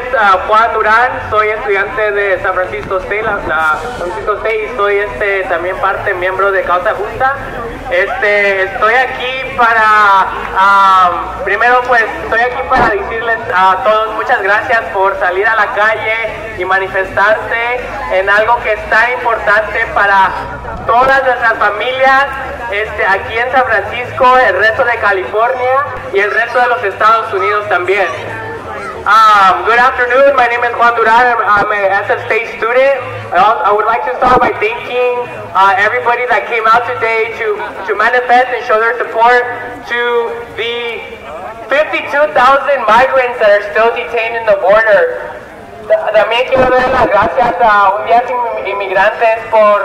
Juan Durán, soy estudiante de San Francisco State, y soy también miembro de Causa Justa. Estoy aquí primero pues estoy aquí para decirles a todos muchas gracias por salir a la calle y manifestarse en algo que es tan importante para todas nuestras familias aquí en San Francisco, el resto de California y el resto de los Estados Unidos también. Good afternoon, my name is Juan Durán, I'm an SF State student. I would like to start by thanking everybody that came out today to manifest and show their support to the 52,000 migrants that are still detained in the border. También quiero dar las gracias a Un Día Sin Inmigrantes por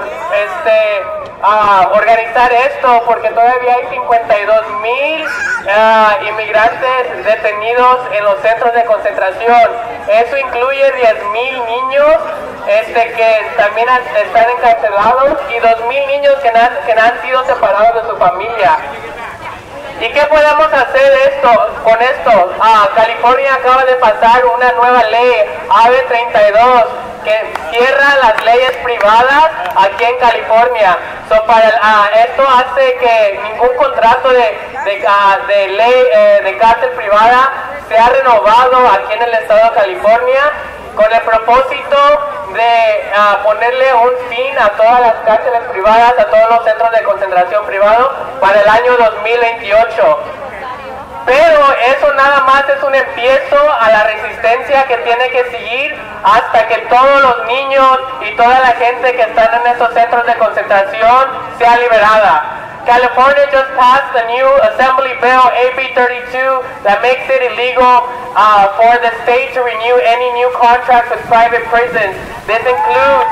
organizar esto, porque todavía hay 52,000 inmigrantes detenidos en los centros de concentración. Eso incluye 10,000 niños que también están encarcelados y 2,000 niños que han sido separados de su familia. ¿Y qué podemos hacer con esto? California acaba de pasar una nueva ley, AB 32, que cierra las leyes privadas aquí en California. Esto hace que ningún contrato de ley de cárcel privada sea renovado aquí en el estado de California, con el propósito de ponerle un fin a todas las cárceles privadas, a todos los centros de concentración privados para el año 2028. Pero eso nada más es un empiezo a la resistencia que tiene que seguir hasta que todos los niños y toda la gente que están en estos centros de concentración sea liberada. California just passed the new Assembly Bill AB 32 that makes it illegal for the state to renew any new contracts with private prisons. This includes,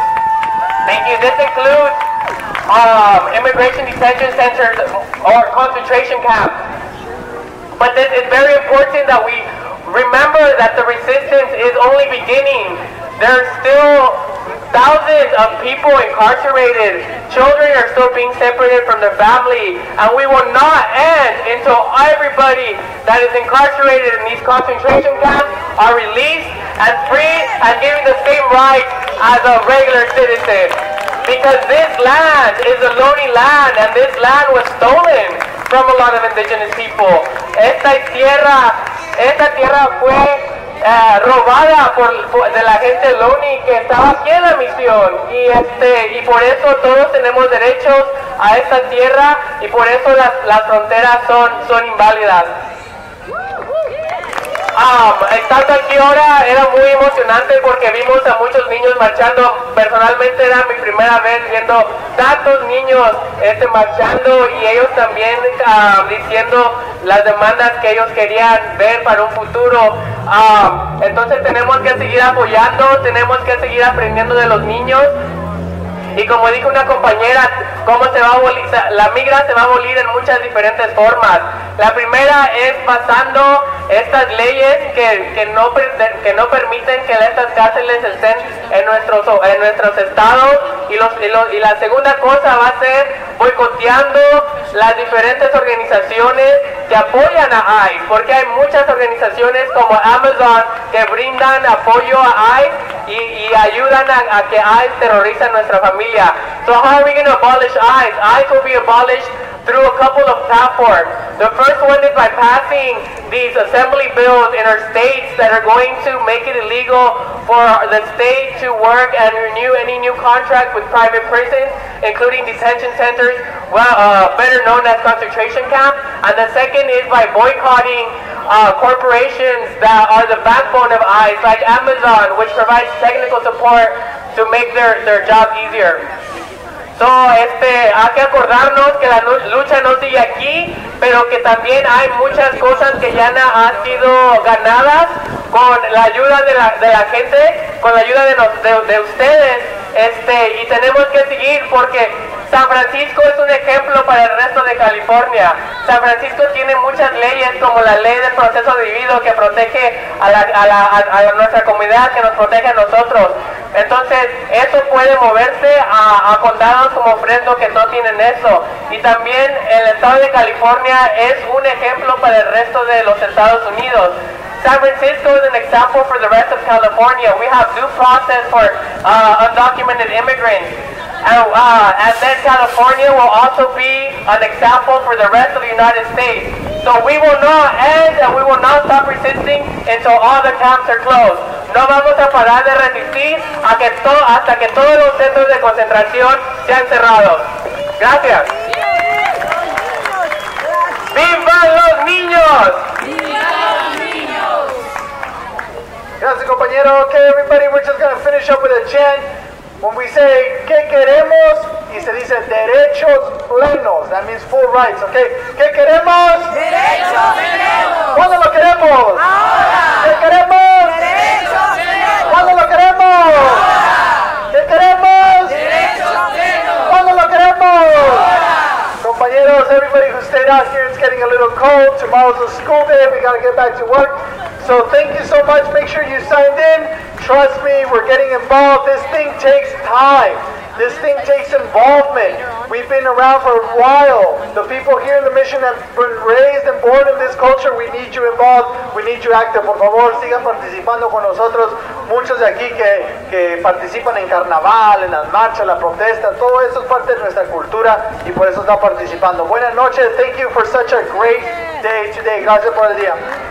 immigration detention centers or concentration camps. But it's very important that we remember that the resistance is only beginning. There's still thousands of people incarcerated. Children are still being separated from their family, and we will not end until everybody that is incarcerated in these concentration camps are released and free and given the same rights as a regular citizen. Because this land is a lonely land, and this land was stolen from a lot of indigenous people. Esta tierra fue robada de la gente Loni que estaba aquí en la misión, y por eso todos tenemos derechos a esta tierra, y por eso las fronteras son inválidas. Estando aquí ahora era muy emocionante porque vimos a muchos niños marchando. Personalmente era mi primera vez viendo tantos niños marchando, y ellos también diciendo las demandas que ellos querían ver para un futuro. Entonces tenemos que seguir apoyando, tenemos que seguir aprendiendo de los niños. Y como dijo una compañera, la migra se va a abolir en muchas diferentes formas. La primera es pasando estas leyes que no permiten que estas cárceles estén en nuestros estados, y la segunda cosa va a ser boicoteando las diferentes organizaciones que apoyan a ICE, porque hay muchas organizaciones como Amazon que brindan apoyo a ICE y ayudan a que ICE terroriza a nuestra familia. So how are we going to abolish ICE? ICE will be abolished through a couple of platforms. The first one is by passing these assembly bills in our states that are going to make it illegal for the state to work and renew any new contract with private prisons, including detention centers, better known as concentration camps. And the second is by boycotting corporations that are the backbone of ICE, like Amazon, which provides technical support to make their job easier. So, hay que acordarnos que la lucha no sigue aquí, pero que también hay muchas cosas que ya han sido ganadas con la ayuda de la gente, con la ayuda de ustedes, y tenemos que seguir porque San Francisco es un ejemplo para el resto de California. San Francisco tiene muchas leyes, como la ley del proceso debido, que protege a nuestra comunidad, que nos protege a nosotros. Entonces, eso puede moverse a condados como Fresno que no tienen eso. Y también el estado de California es un ejemplo para el resto de los Estados Unidos. San Francisco is an example for the rest of California. We have due process for undocumented immigrants. And then California will also be an example for the rest of the United States. So we will not end and we will not stop resisting until all the camps are closed. No vamos a parar de resistir hasta que todos los centros de concentración sean cerrados. Gracias. ¡Vivan los niños! Gracias, compañero. Okay, everybody, we're just going to finish up with a chant. When we say, ¿qué queremos? Y se dice derechos plenos. That means full rights, okay? ¿Qué queremos? ¡Derechos queremos! ¿Cuándo lo queremos? ¡Ahora! ¿Qué queremos? ¡Derechos queremos! ¿Cuándo lo queremos? ¡Ahora! ¿Qué queremos? ¡Derechos queremos! ¿Cuándo lo queremos? ¡Ahora! Compañeros, everybody who stayed out here, it's getting a little cold. Tomorrow's a school day. We got to get back to work. So thank you so much. Make sure you signed in. Trust me, we're getting involved. This thing takes time. This thing takes involvement. We've been around for a while. The people here in the mission have been raised and born in this culture. We need you involved. We need you active. Por favor, sigan participando con nosotros. Muchos de aquí que participan en carnaval, en las marchas, la protesta, todo eso es parte de nuestra cultura y por eso están participando. Buenas noches. Thank you for such a great day today. Gracias por el día.